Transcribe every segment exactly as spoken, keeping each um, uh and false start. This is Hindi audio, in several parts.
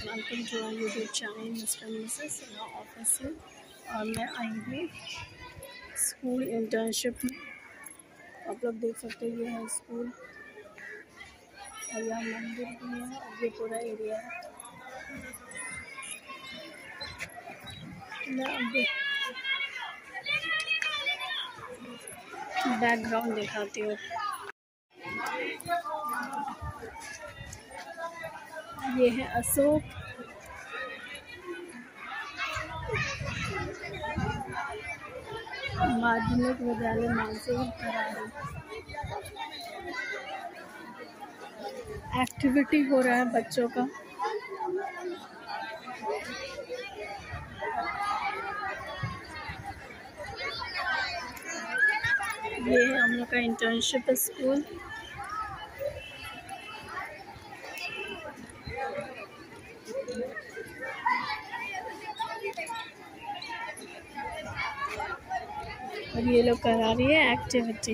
Welcome to our YouTube channel Mister Mrs official. और मैं आई हूँ स्कूल इंटर्नशिप में। आप लोग देख सकते हैं ये है स्कूल और यहाँ मंदिर भी है और ये पूरा एरिया है। मैं अभी बैकग्राउंड दिखाती हूँ। ये है अशोक माध्यमिक विद्यालय मानसिंह करारी। एक्टिविटी हो रहा है बच्चों का। ये है हम लोग का इंटर्नशिप स्कूल। और ये लोग करा रही है एक्टिविटी।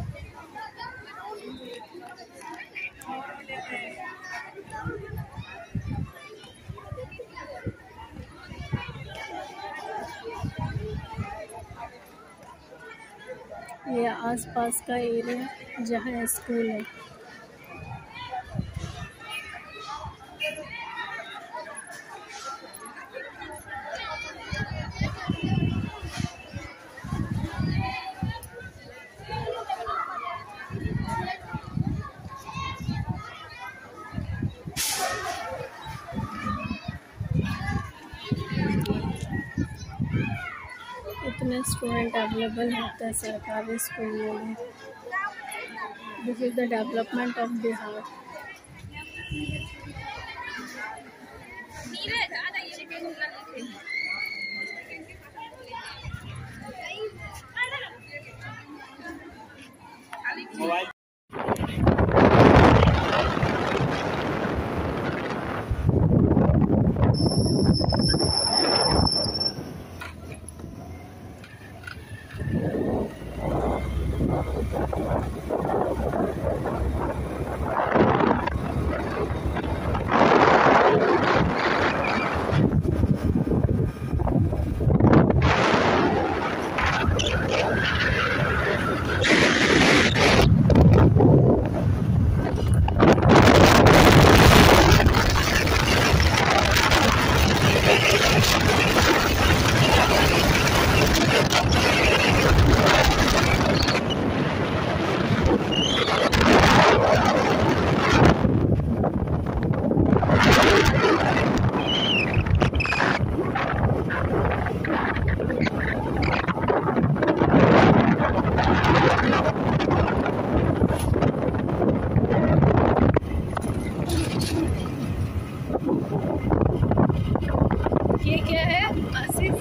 ये आसपास का एरिया जहाँ स्कूल है। इतने स्टूडेंट अवेलेबल होते हैं सरकारी स्कूलों में। This is the development of Bihar. ये क्या है आसिफ?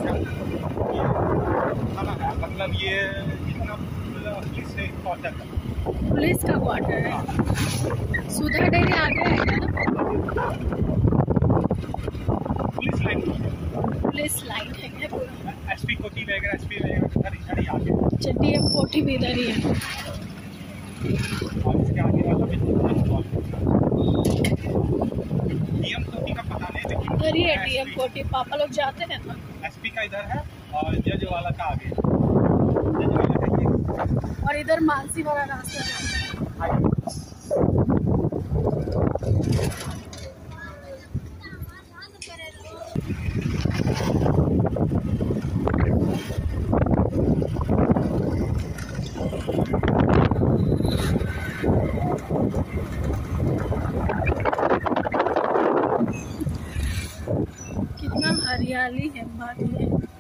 मतलब ये इतना पुलिस है क्वार्टर है। पुलिस का क्वार्टर है। सुधा डेरी आगे है क्या? पुलिस लाइन पुलिस लाइन है क्या पूरा? एसपी कोटी वगैरह एसपी वगैरह इधर ही आगे। अच्छा डीएम कोठी भी इधर ही है। और इसके आगे वाला भी डीएम कोटी का पता नहीं लेकिन इधर ही है डीएम कोठी। पापा लोग जाते हैं ना। एसपी का इधर है और जज वाला का आगे। जज वाला का ये और इधर मानसी वाला रास्ता जाता है। कितना हरियाली है बात ये।